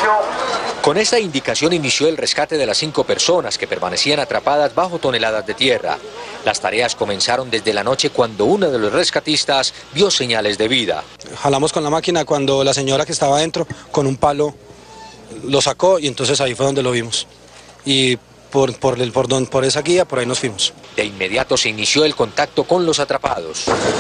Con esta indicación inició el rescate de las 5 personas que permanecían atrapadas bajo toneladas de tierra. Las tareas comenzaron desde la noche cuando uno de los rescatistas vio señales de vida. Jalamos con la máquina cuando la señora que estaba adentro con un palo lo sacó y entonces ahí fue donde lo vimos. Y por esa guía, por ahí nos fuimos. De inmediato se inició el contacto con los atrapados.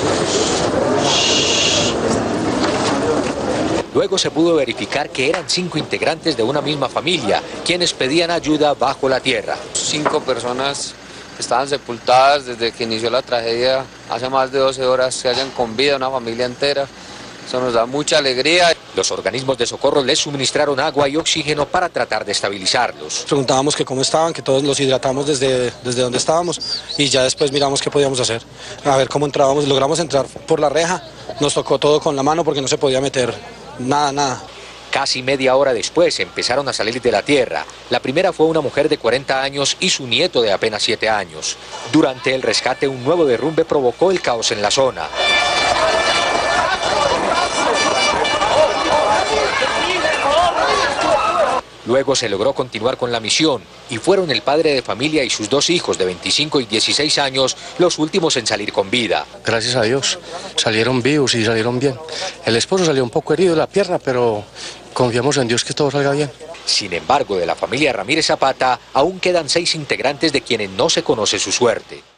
Luego se pudo verificar que eran 5 integrantes de una misma familia, quienes pedían ayuda bajo la tierra. 5 personas estaban sepultadas desde que inició la tragedia, hace más de 12 horas, se hallan con vida, una familia entera. Eso nos da mucha alegría. Los organismos de socorro les suministraron agua y oxígeno para tratar de estabilizarlos. Preguntábamos que cómo estaban, que todos los hidratamos desde donde estábamos y ya después miramos qué podíamos hacer. A ver cómo entrábamos, logramos entrar por la reja, nos tocó todo con la mano porque no se podía meter nada. Casi media hora después empezaron a salir de la tierra. La primera fue una mujer de 40 años y su nieto de apenas 7 años. Durante el rescate, un nuevo derrumbe provocó el caos en la zona. Luego se logró continuar con la misión y fueron el padre de familia y sus 2 hijos de 25 y 16 años los últimos en salir con vida. Gracias a Dios, salieron vivos y salieron bien. El esposo salió un poco herido de la pierna, pero confiamos en Dios que todo salga bien. Sin embargo, de la familia Ramírez Zapata aún quedan 6 integrantes de quienes no se conoce su suerte.